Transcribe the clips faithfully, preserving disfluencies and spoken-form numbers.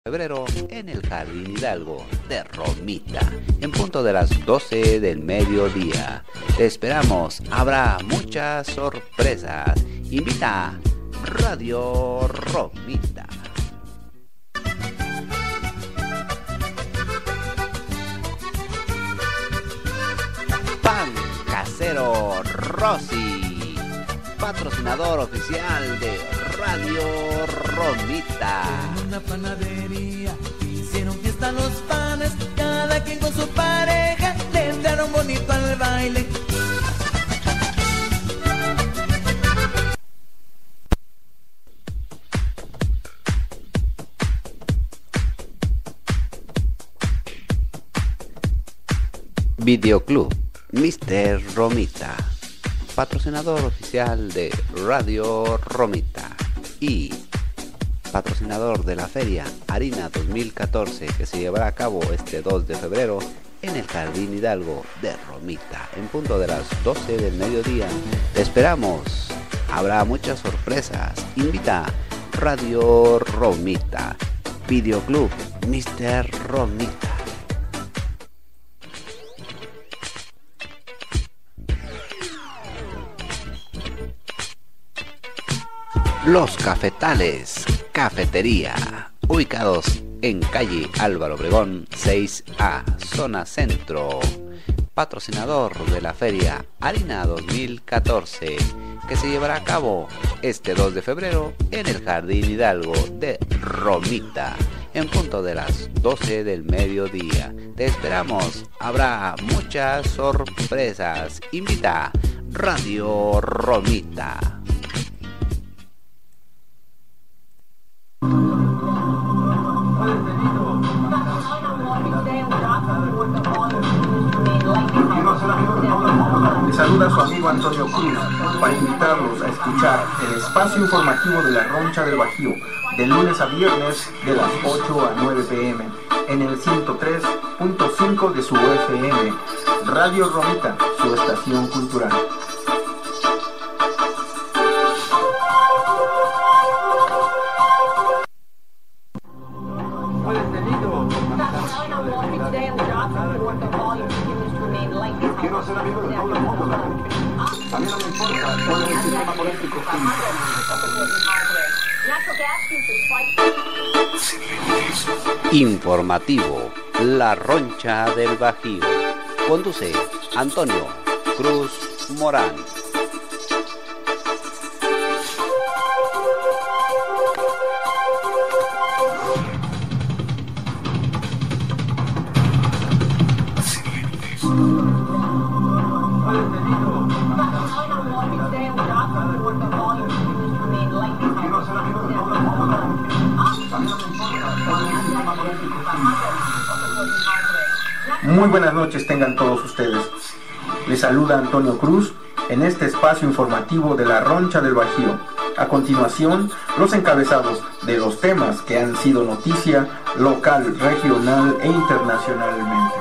Febrero en el Jardín Hidalgo de Romita, en punto de las doce del mediodía. Te esperamos, habrá muchas sorpresas. Invita Radio Romita. Pan Casero Rossi, patrocinador oficial de Radio Romita. En una panadería hicieron fiesta los panes, cada quien con su pareja le entraron bonito al baile. Videoclub mister Romita, patrocinador oficial de Radio Romita y patrocinador de la Feria Harina dos mil catorce, que se llevará a cabo este dos de febrero en el Jardín Hidalgo de Romita, en punto de las doce del mediodía. Te esperamos, habrá muchas sorpresas. Invita Radio Romita, Videoclub mister Romita. Los Cafetales Cafetería, ubicados en calle Álvaro Obregón seis A, zona centro. Patrocinador de la Feria Harina dos mil catorce, que se llevará a cabo este dos de febrero en el Jardín Hidalgo de Romita, en punto de las doce del mediodía. Te esperamos, habrá muchas sorpresas. Invita Radio Romita. Les saluda su amigo Antonio Cruz para invitarlos a escuchar el espacio informativo de la Roncha del Bajío de lunes a viernes de las ocho a nueve pm en el ciento tres punto cinco de su F M, Radio Romita, su estación cultural. Quiero ser amigo de todo el mundo, ¿verdad? A mí no me importa cuál es el sistema político. Informativo, La Roncha del Bajío. Conduce Antonio Cruz Morán. Muy buenas noches tengan todos ustedes. Les saluda Antonio Cruz en este espacio informativo de la Roncha del Bajío. A continuación, los encabezados de los temas que han sido noticia local, regional e internacionalmente.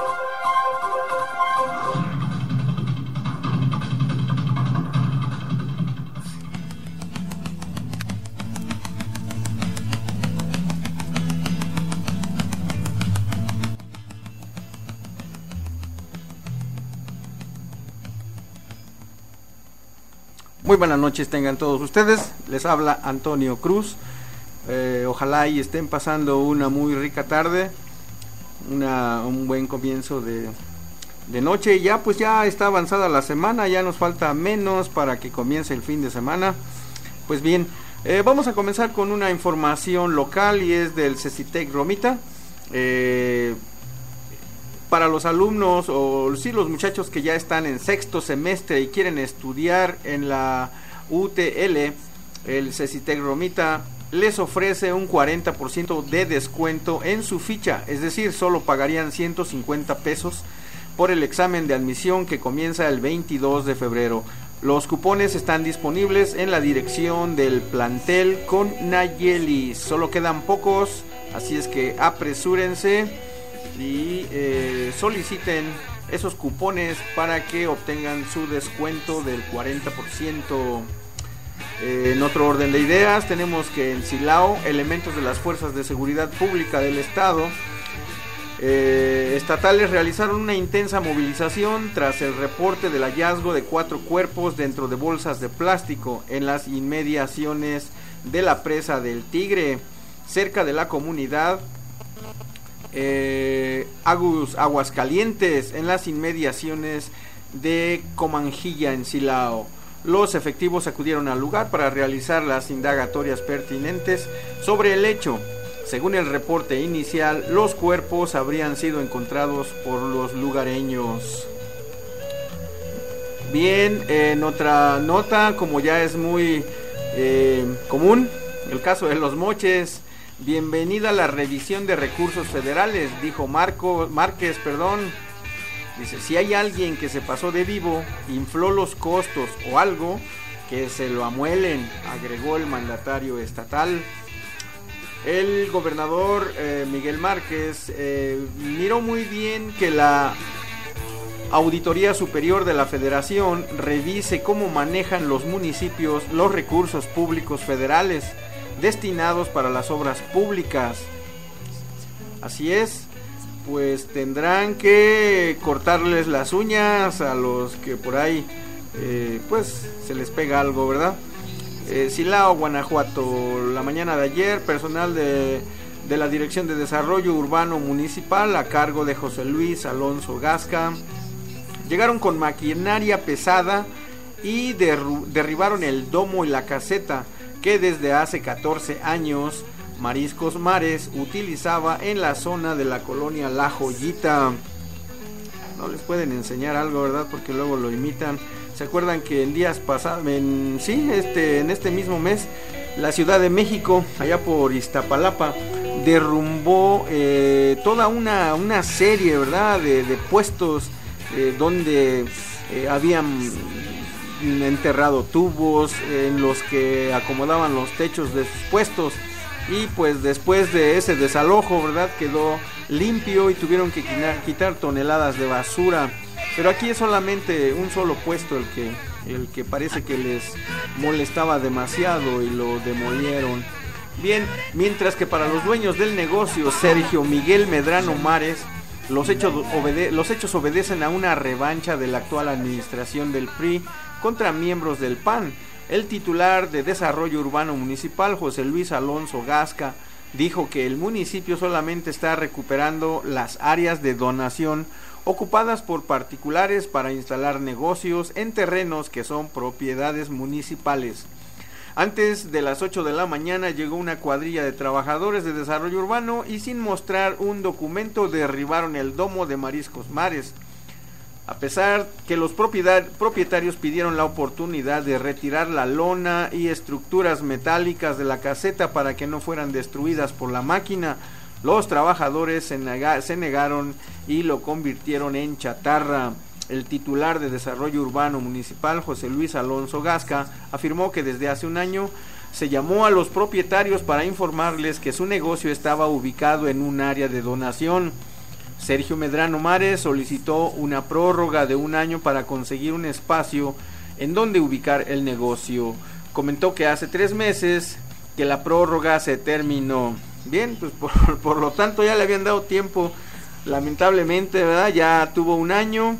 Muy buenas noches tengan todos ustedes, les habla Antonio Cruz. Eh, ojalá y estén pasando una muy rica tarde, una, un buen comienzo de, de noche. Ya pues ya está avanzada la semana, ya nos falta menos para que comience el fin de semana. Pues bien, eh, vamos a comenzar con una información local y es del CECITEC Romita. Eh, Para los alumnos o sí los muchachos que ya están en sexto semestre y quieren estudiar en la U T L, el CECITEC Romita les ofrece un cuarenta por ciento de descuento en su ficha, es decir, solo pagarían ciento cincuenta pesos por el examen de admisión que comienza el veintidós de febrero. Los cupones están disponibles en la dirección del plantel con Nayeli, solo quedan pocos, así es que apresúrense y eh, soliciten esos cupones para que obtengan su descuento del cuarenta por ciento. Eh, en otro orden de ideas, tenemos que en Silao, elementos de las fuerzas de seguridad pública del estado eh, estatales realizaron una intensa movilización tras el reporte del hallazgo de cuatro cuerpos dentro de bolsas de plástico en las inmediaciones de la presa del Tigre, cerca de la comunidad eh, Agus, Aguascalientes, en las inmediaciones de Comanjilla, en Silao. Los efectivos acudieron al lugar para realizar las indagatorias pertinentes sobre el hecho. Según el reporte inicial, los cuerpos habrían sido encontrados por los lugareños. Bien, en otra nota, como ya es muy eh, común, el caso de Los Moches. Bienvenida a la revisión de recursos federales, dijo Marco Márquez, perdón. Dice, si hay alguien que se pasó de vivo, infló los costos o algo, que se lo amuelen, agregó el mandatario estatal. El gobernador eh, Miguel Márquez eh, miró muy bien que la Auditoría Superior de la Federación revise cómo manejan los municipios los recursos públicos federales destinados para las obras públicas. Así es, pues tendrán que cortarles las uñas a los que por ahí eh, pues se les pega algo, ¿verdad? Eh, Silao, Guanajuato. La mañana de ayer, personal de, de la Dirección de Desarrollo Urbano Municipal a cargo de José Luis Alonso Gasca llegaron con maquinaria pesada y derru- derribaron el domo y la caseta que desde hace catorce años Mariscos Mares utilizaba en la zona de la colonia La Joyita. No les pueden enseñar algo, ¿verdad? Porque luego lo imitan. ¿Se acuerdan que en días pasados, en, sí, este, en este mismo mes, la Ciudad de México, allá por Iztapalapa, derrumbó eh, toda una, una serie, ¿verdad?, de, de puestos eh, donde eh, habían enterrado tubos en los que acomodaban los techos de sus puestos, y pues después de ese desalojo, ¿verdad?, quedó limpio y tuvieron que quitar, quitar toneladas de basura. Pero aquí es solamente un solo puesto el que, el que parece que les molestaba demasiado y lo demolieron. Bien, mientras que para los dueños del negocio, Sergio Miguel Medrano Mares, los hechos, obede- los hechos obedecen a una revancha de la actual administración del P R I contra miembros del P A N. El titular de Desarrollo Urbano Municipal, José Luis Alonso Gasca, dijo que el municipio solamente está recuperando las áreas de donación ocupadas por particulares para instalar negocios en terrenos que son propiedades municipales. Antes de las ocho de la mañana llegó una cuadrilla de trabajadores de desarrollo urbano y sin mostrar un documento derribaron el domo de Mariscos Mares. A pesar que los propietarios pidieron la oportunidad de retirar la lona y estructuras metálicas de la caseta para que no fueran destruidas por la máquina, los trabajadores se, nega- se negaron y lo convirtieron en chatarra. El titular de Desarrollo Urbano Municipal, José Luis Alonso Gasca, afirmó que desde hace un año se llamó a los propietarios para informarles que su negocio estaba ubicado en un área de donación. Sergio Medrano Mares solicitó una prórroga de un año para conseguir un espacio en donde ubicar el negocio. Comentó que hace tres meses que la prórroga se terminó. Bien, pues por, por lo tanto ya le habían dado tiempo, lamentablemente, ¿verdad? Ya tuvo un año.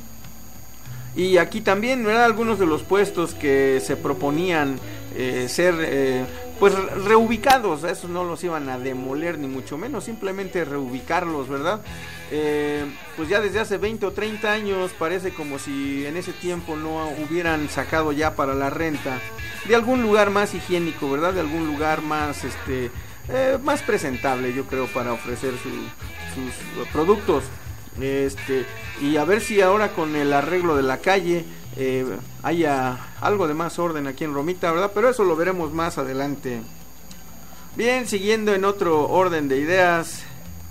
Y aquí también, ¿verdad?, algunos de los puestos que se proponían eh, ser eh, pues reubicados, esos no los iban a demoler ni mucho menos, simplemente reubicarlos, ¿verdad? Eh, pues ya desde hace veinte o treinta años parece como si en ese tiempo no hubieran sacado ya para la renta de algún lugar más higiénico, ¿verdad? De algún lugar más este eh, más presentable, yo creo, para ofrecer su, sus productos. Este, y a ver si ahora con el arreglo de la calle eh, haya algo de más orden aquí en Romita, ¿verdad? Pero eso lo veremos más adelante. Bien, siguiendo en otro orden de ideas,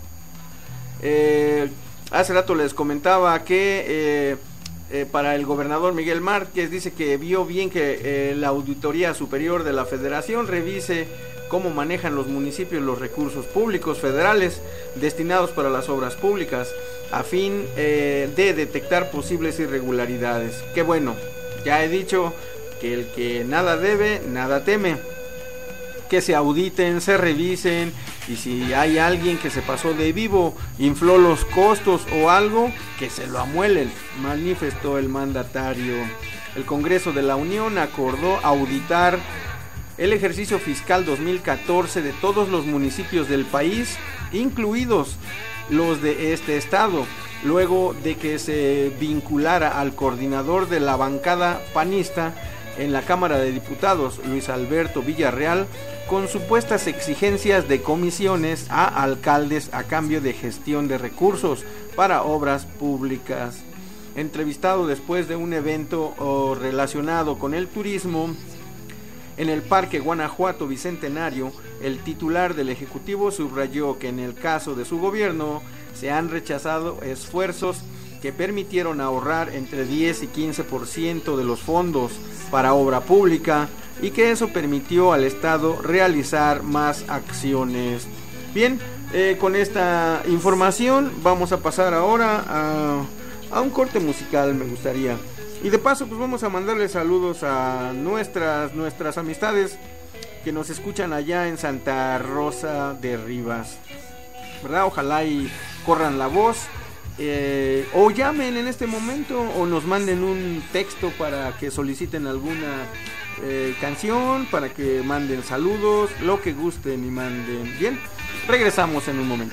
eh, hace rato les comentaba que eh, eh, para el gobernador Miguel Márquez dice que vio bien que eh, la Auditoría Superior de la Federación revise cómo manejan los municipios los recursos públicos federales destinados para las obras públicas, a fin eh, de detectar posibles irregularidades. Que bueno, ya he dicho, que el que nada debe, nada teme. Que se auditen, se revisen, y si hay alguien que se pasó de vivo, infló los costos o algo, que se lo amuelen, manifestó el mandatario. El Congreso de la Unión acordó auditar el ejercicio fiscal dos mil catorce de todos los municipios del país, incluidos los de este estado, luego de que se vinculara al coordinador de la bancada panista en la Cámara de Diputados, Luis Alberto Villarreal, con supuestas exigencias de comisiones a alcaldes a cambio de gestión de recursos para obras públicas. Entrevistado después de un evento oh, relacionado con el turismo en el Parque Guanajuato Bicentenario, el titular del Ejecutivo subrayó que en el caso de su gobierno se han rechazado esfuerzos que permitieron ahorrar entre diez y quince por ciento de los fondos para obra pública y que eso permitió al Estado realizar más acciones. Bien, eh, con esta información vamos a pasar ahora a, a un corte musical, me gustaría. Y de paso pues vamos a mandarle saludos a nuestras, nuestras amistades que nos escuchan allá en Santa Rosa de Rivas, ¿verdad? Ojalá y corran la voz. Eh, o llamen en este momento o nos manden un texto para que soliciten alguna eh, canción, para que manden saludos, lo que gusten y manden. Bien, regresamos en un momento.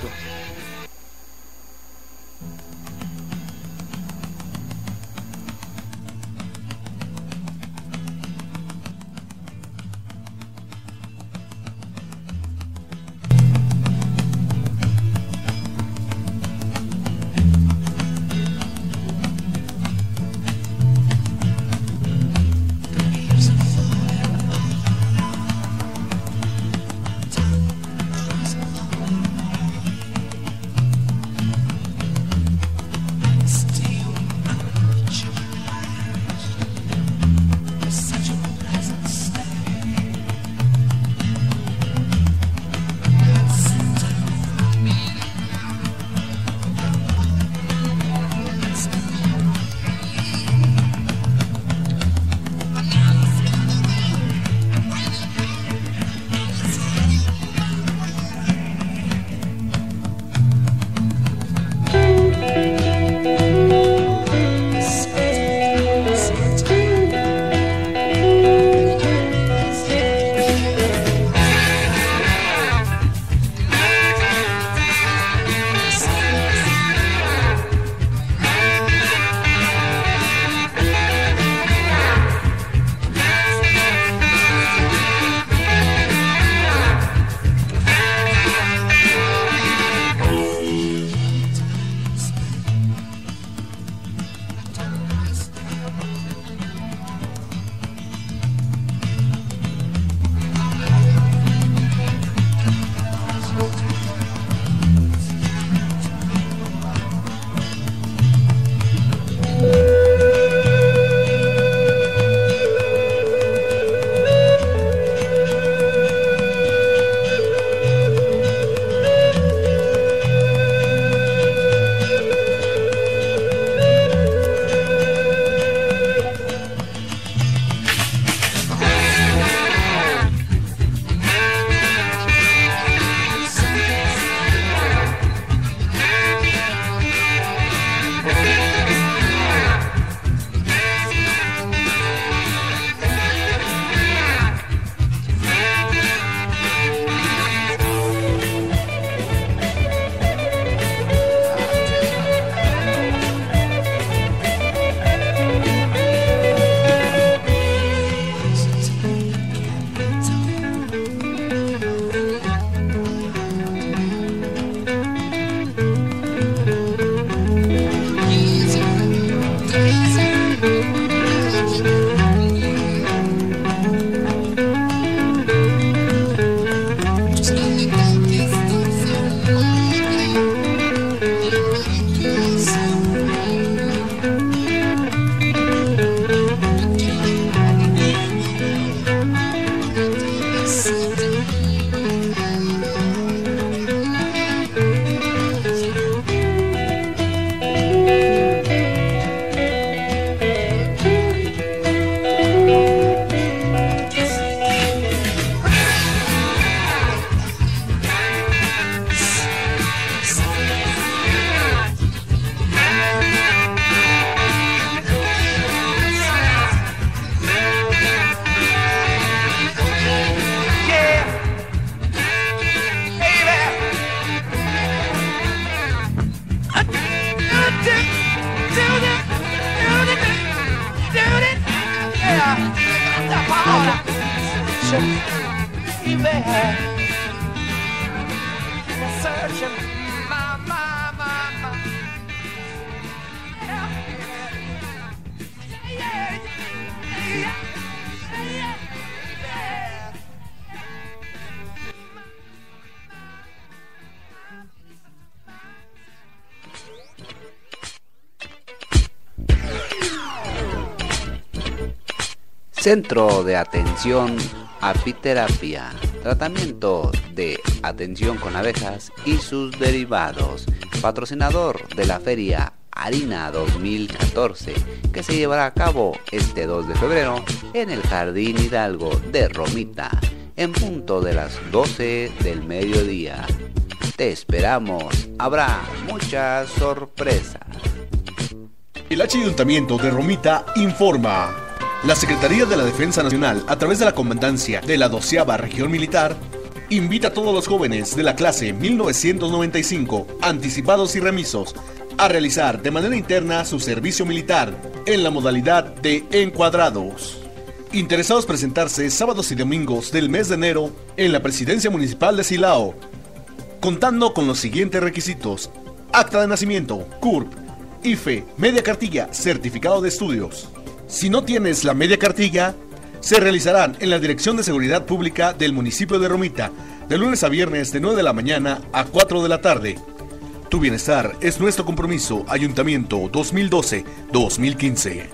Centro de Atención Apiterapia, tratamiento de atención con abejas y sus derivados, patrocinador de la Feria Harina dos mil catorce, que se llevará a cabo este dos de febrero en el Jardín Hidalgo de Romita, en punto de las doce del mediodía. Te esperamos, habrá muchas sorpresas. El Ayuntamiento de Romita informa. La Secretaría de la Defensa Nacional, a través de la Comandancia de la doceava Región Militar, invita a todos los jóvenes de la clase mil novecientos noventa y cinco, anticipados y remisos, a realizar de manera interna su servicio militar en la modalidad de encuadrados. Interesados presentarse sábados y domingos del mes de enero en la Presidencia Municipal de Silao, contando con los siguientes requisitos: acta de nacimiento, C U R P, I F E, media cartilla, certificado de estudios. Si no tienes la media cartilla, se realizarán en la Dirección de Seguridad Pública del municipio de Romita, de lunes a viernes de nueve de la mañana a cuatro de la tarde. Tu bienestar es nuestro compromiso. Ayuntamiento dos mil doce a dos mil quince.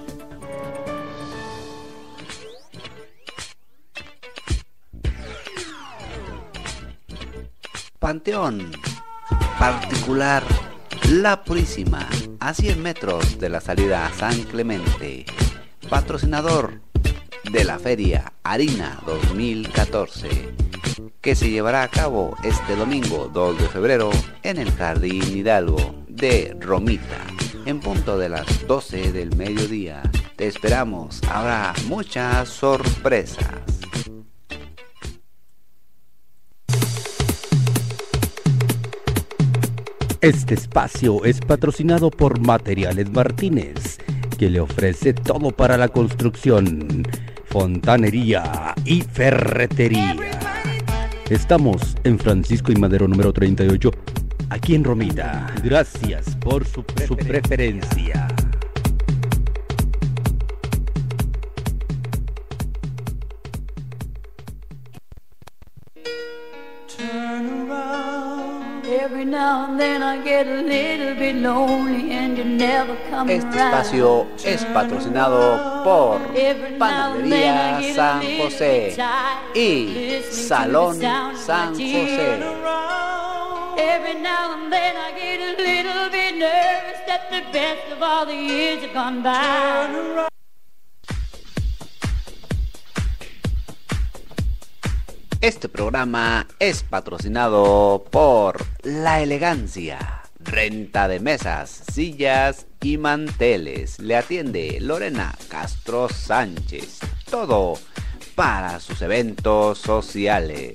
Panteón Particular La Purísima, a cien metros de la salida a San Clemente. Patrocinador de la Feria Harina dos mil catorce, que se llevará a cabo este domingo dos de febrero en el Jardín Hidalgo de Romita, en punto de las doce del mediodía. Te esperamos, habrá muchas sorpresas. Este espacio es patrocinado por Materiales Martínez, que le ofrece todo para la construcción, fontanería y ferretería. Estamos en Francisco y Madero número treinta y ocho, aquí en Romita. Gracias por su, su preferencia. Este espacio es patrocinado por Panadería San José y Salón San José. Este programa es patrocinado por La Elegancia, renta de mesas, sillas y manteles. Le atiende Lorena Castro Sánchez. Todo para sus eventos sociales.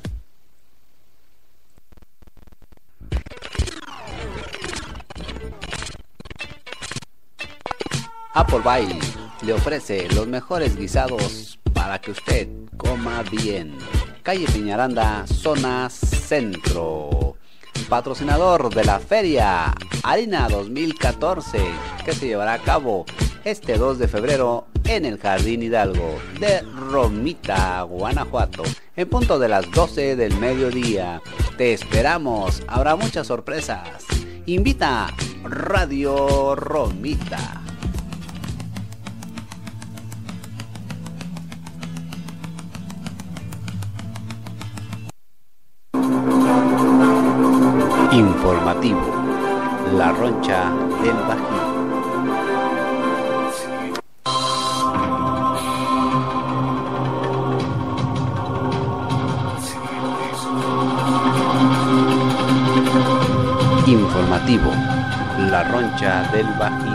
Appleby le ofrece los mejores guisados para que usted coma bien. Calle Peñaranda, zona centro. Patrocinador de la Feria Harina dos mil catorce, que se llevará a cabo este dos de febrero en el Jardín Hidalgo de Romita, Guanajuato, en punto de las doce del mediodía. Te esperamos, habrá muchas sorpresas. Invita Radio Romita. Informativo, La Roncha del Bajío. Informativo, La Roncha del Bajío.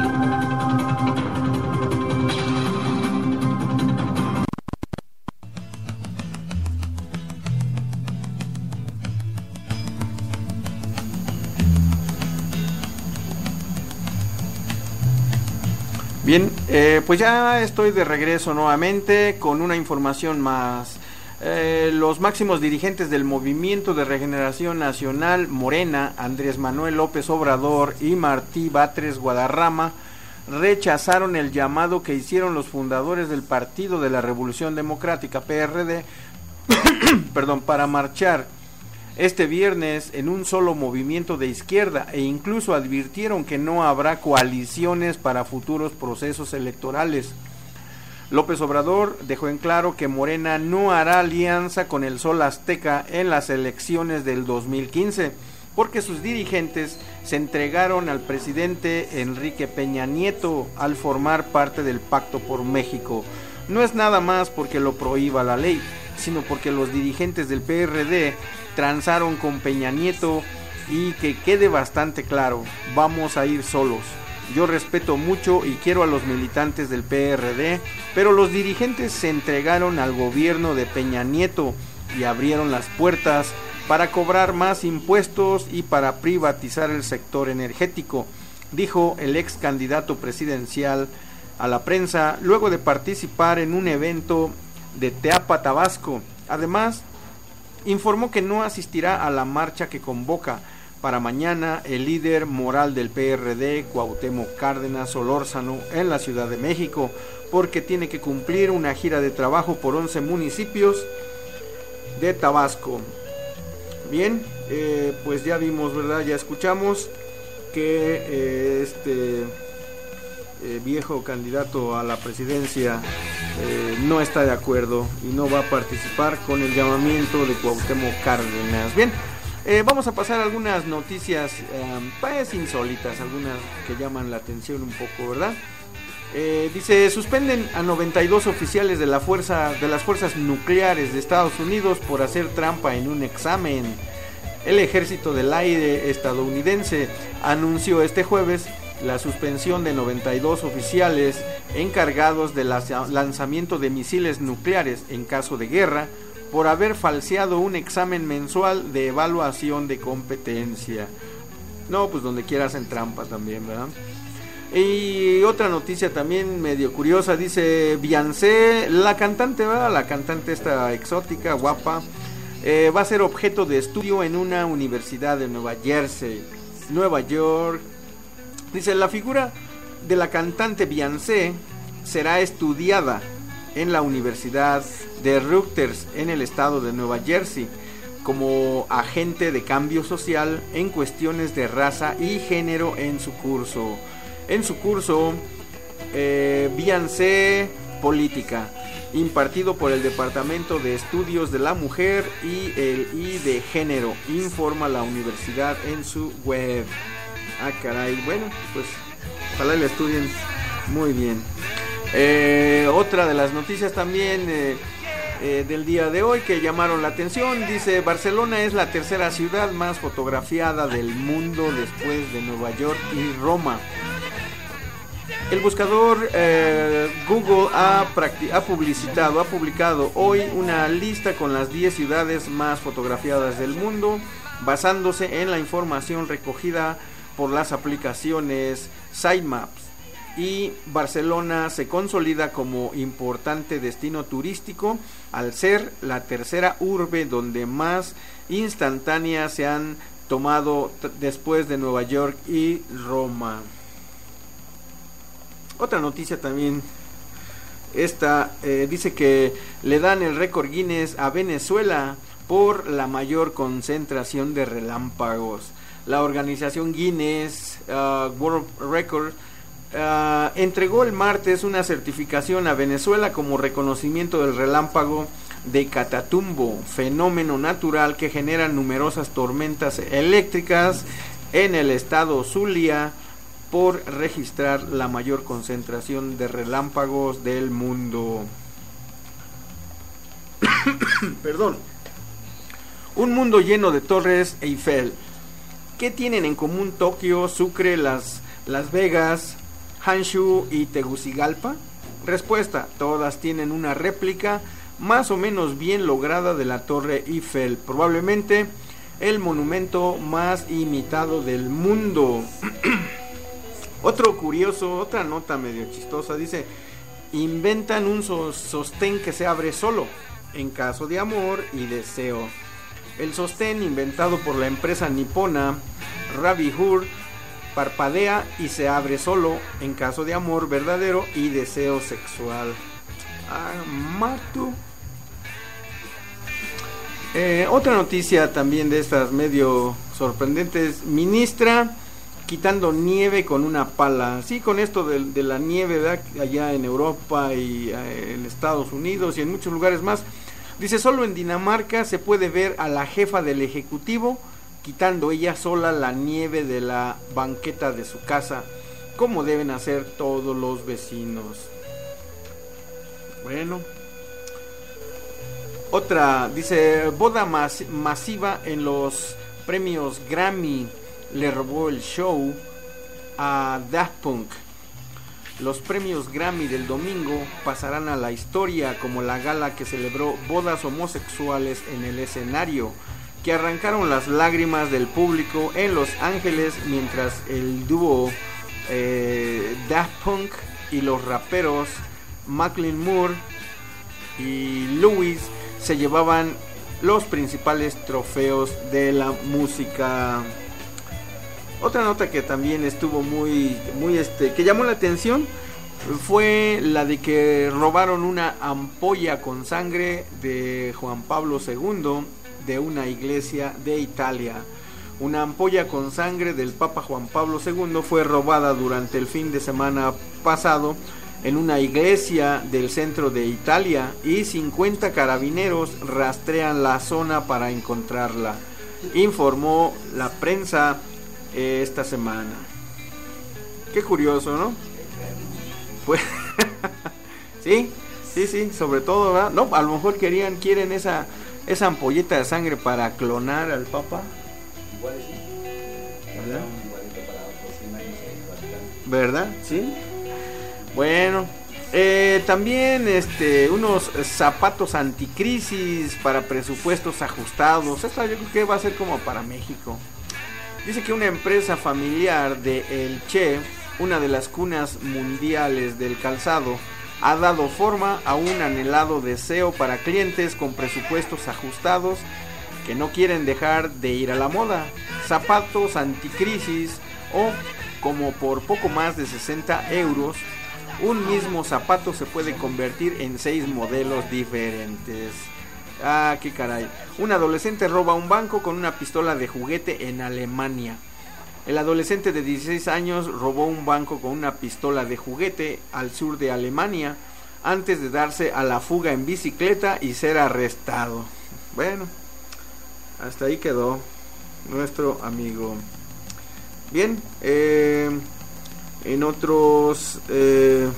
Bien, eh, pues ya estoy de regreso nuevamente con una información más Eh, los máximos dirigentes del Movimiento de Regeneración Nacional, Morena, Andrés Manuel López Obrador y Martí Batres Guadarrama, rechazaron el llamado que hicieron los fundadores del Partido de la Revolución Democrática, P R D, perdón, para marchar este viernes en un solo movimiento de izquierda, e incluso advirtieron que no habrá coaliciones para futuros procesos electorales. López Obrador dejó en claro que Morena no hará alianza con el Sol Azteca en las elecciones del dos mil quince, porque sus dirigentes se entregaron al presidente Enrique Peña Nieto al formar parte del Pacto por México. No es nada más porque lo prohíba la ley, sino porque los dirigentes del P R D transaron con Peña Nieto, y que quede bastante claro, vamos a ir solos. Yo respeto mucho y quiero a los militantes del P R D, pero los dirigentes se entregaron al gobierno de Peña Nieto y abrieron las puertas para cobrar más impuestos y para privatizar el sector energético, dijo el ex candidato presidencial a la prensa luego de participar en un evento de Teapa, Tabasco. Además, informó que no asistirá a la marcha que convoca para mañana el líder moral del P R D, Cuauhtémoc Cárdenas Solórzano, en la Ciudad de México, porque tiene que cumplir una gira de trabajo por once municipios de Tabasco. Bien, eh, pues ya vimos, ¿verdad? Ya escuchamos que eh, este eh, viejo candidato a la presidencia eh, no está de acuerdo y no va a participar con el llamamiento de Cuauhtémoc Cárdenas. Bien. Eh, vamos a pasar algunas noticias eh, pues insólitas, algunas que llaman la atención un poco, ¿verdad? Eh, dice, suspenden a noventa y dos oficiales de la fuerza de las fuerzas nucleares de Estados Unidos por hacer trampa en un examen. El Ejército del Aire estadounidense anunció este jueves la suspensión de noventa y dos oficiales encargados del lanzamiento de misiles nucleares en caso de guerra, por haber falseado un examen mensual de evaluación de competencia. No, pues donde quiera hacen trampa también, ¿verdad? Y otra noticia también medio curiosa, dice Beyoncé, la cantante, ¿verdad? La cantante esta exótica, guapa, eh, va a ser objeto de estudio en una universidad de Nueva Jersey, Nueva York. Dice, la figura de la cantante Beyoncé será estudiada en la Universidad de Rutgers en el estado de Nueva Jersey como agente de cambio social en cuestiones de raza y género en su curso. En su curso, eh, Beyoncé Política, impartido por el Departamento de Estudios de la Mujer y el y de Género, informa la universidad en su web. Ah, caray, bueno, pues ojalá le estudien muy bien. Eh, otra de las noticias también eh, eh, del día de hoy que llamaron la atención, dice, Barcelona es la tercera ciudad más fotografiada del mundo después de Nueva York y Roma. El buscador eh, Google ha, ha publicitado, ha publicado hoy una lista con las diez ciudades más fotografiadas del mundo, basándose en la información recogida por las aplicaciones Sitemaps. Y Barcelona se consolida como importante destino turístico al ser la tercera urbe donde más instantáneas se han tomado t- después de Nueva York y Roma. Otra noticia también, esta eh, dice que le dan el récord Guinness a Venezuela por la mayor concentración de relámpagos. La organización Guinness uh, World Record Uh, entregó el martes una certificación a Venezuela como reconocimiento del relámpago de Catatumbo, fenómeno natural que genera numerosas tormentas eléctricas en el estado Zulia, por registrar la mayor concentración de relámpagos del mundo. Perdón. Un mundo lleno de torres Eiffel. ¿Qué tienen en común Tokio, Sucre, Las, Las Vegas, Hangzhou y Tegucigalpa? Respuesta, todas tienen una réplica más o menos bien lograda de la Torre Eiffel, probablemente el monumento más imitado del mundo. Otro curioso, otra nota medio chistosa, dice, inventan un so- sostén que se abre solo. en caso de amor y deseo. El sostén, inventado por la empresa nipona Rabihur, parpadea y se abre solo en caso de amor verdadero y deseo sexual. Ah, Matu. Eh, otra noticia también de estas medio sorprendentes: ministra quitando nieve con una pala. Sí, con esto de, de la nieve, ¿verdad?, allá en Europa y eh, en Estados Unidos y en muchos lugares más. Dice, solo en Dinamarca se puede ver a la jefa del ejecutivo quitando ella sola la nieve de la banqueta de su casa, como deben hacer todos los vecinos. Bueno. Otra, dice, boda mas masiva en los premios Grammy le robó el show a Daft Punk. Los premios Grammy del domingo pasarán a la historia como la gala que celebró bodas homosexuales en el escenario, que arrancaron las lágrimas del público en Los Ángeles mientras el dúo eh, Daft Punk y los raperos Macklemore y Lewis se llevaban los principales trofeos de la música. Otra nota que también estuvo muy, muy este, que llamó la atención fue la de que robaron una ampolla con sangre de Juan Pablo segundo de una iglesia de Italia. Una ampolla con sangre del Papa Juan Pablo segundo fue robada durante el fin de semana pasado en una iglesia del centro de Italia y cincuenta carabineros rastrean la zona para encontrarla, informó la prensa eh, esta semana. Qué curioso, ¿no? Pues sí, sí, sí, sobre todo, ¿verdad? No, a lo mejor querían, quieren esa esa ampolleta de sangre para clonar al Papa. Igual sí. ¿Verdad? Igualito para otros cien años en el Vaticano. ¿Verdad? Sí. Bueno, eh, también este unos zapatos anticrisis para presupuestos ajustados. Esto yo creo que va a ser como para México. Dice que una empresa familiar de El Che, una de las cunas mundiales del calzado, ha dado forma a un anhelado deseo para clientes con presupuestos ajustados que no quieren dejar de ir a la moda. Zapatos anticrisis o como por poco más de sesenta euros, un mismo zapato se puede convertir en seis modelos diferentes. Ah, qué caray. Un adolescente roba un banco con una pistola de juguete en Alemania. El adolescente de dieciséis años robó un banco con una pistola de juguete al sur de Alemania antes de darse a la fuga en bicicleta y ser arrestado. Bueno, hasta ahí quedó nuestro amigo. Bien, eh, en otros, eh,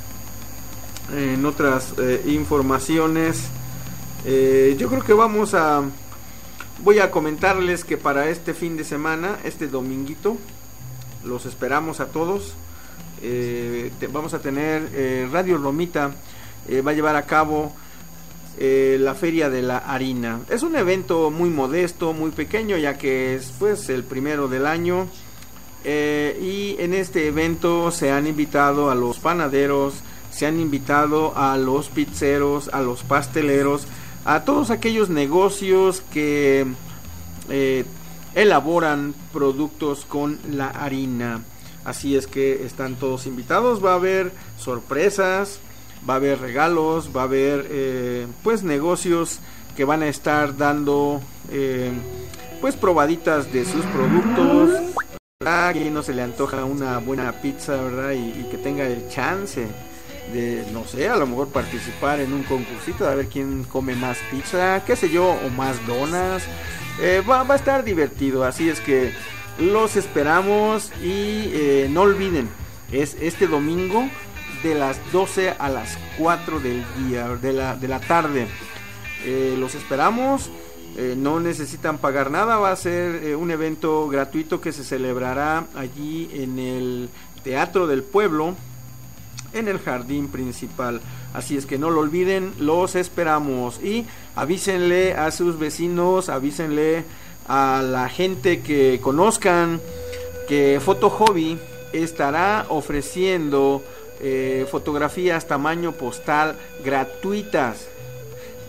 en otras eh, informaciones, eh, yo creo que vamos a... Voy a comentarles que para este fin de semana, este dominguito, los esperamos a todos. Eh, te, vamos a tener eh, Radio Romita, eh, va a llevar a cabo eh, la Feria de la Harina. Es un evento muy modesto, muy pequeño, ya que es pues el primero del año. Eh, y en este evento se han invitado a los panaderos, se han invitado a los pizzeros, a los pasteleros, a todos aquellos negocios que eh, elaboran productos con la harina. Así es que están todos invitados. Va a haber sorpresas, va a haber regalos, va a haber eh, pues negocios que van a estar dando eh, pues probaditas de sus productos. ¿A quién no se le antoja una buena pizza, verdad? Y, y que tenga el chance de, no sé, a lo mejor participar en un concursito, a ver quién come más pizza, qué sé yo, o más donas. Eh, va, va a estar divertido, así es que los esperamos y eh, no olviden, es este domingo de las doce a las cuatro del día, de la, de la tarde. Eh, los esperamos, eh, no necesitan pagar nada, va a ser eh, un evento gratuito que se celebrará allí en el Teatro del Pueblo, en el jardín principal. Así es que no lo olviden, los esperamos y avísenle a sus vecinos, avísenle a la gente que conozcan que Foto Hobby estará ofreciendo eh, fotografías tamaño postal gratuitas.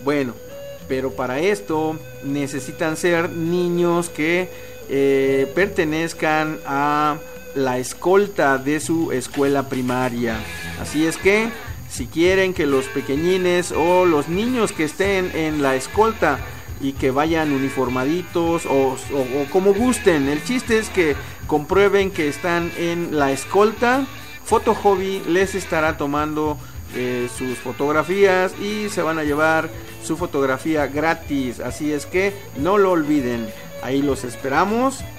Bueno, pero para esto necesitan ser niños que eh, pertenezcan a la escolta de su escuela primaria. Así es que si quieren que los pequeñines o los niños que estén en la escolta y que vayan uniformaditos o, o, o como gusten, el chiste es que comprueben que están en la escolta, Photo Hobby les estará tomando eh, sus fotografías y se van a llevar su fotografía gratis. Así es que no lo olviden, ahí los esperamos